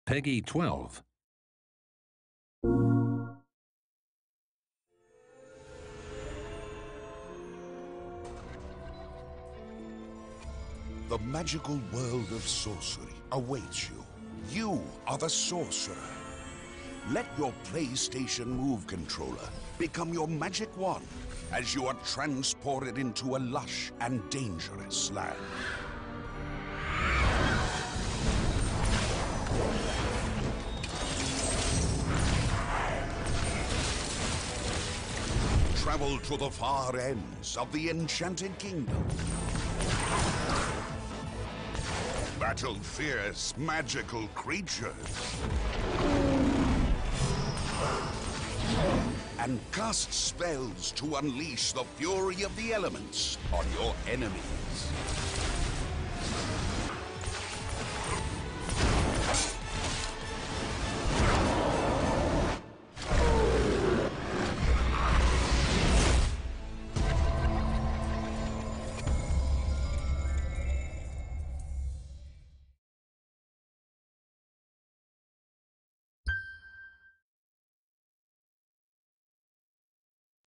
Peggy 12. The magical world of sorcery awaits you. You are the sorcerer. Let your PlayStation Move controller become your magic wand as you are transported into a lush and dangerous land. Travel to the far ends of the Enchanted Kingdom. Battle fierce, magical creatures. And cast spells to unleash the fury of the elements on your enemies.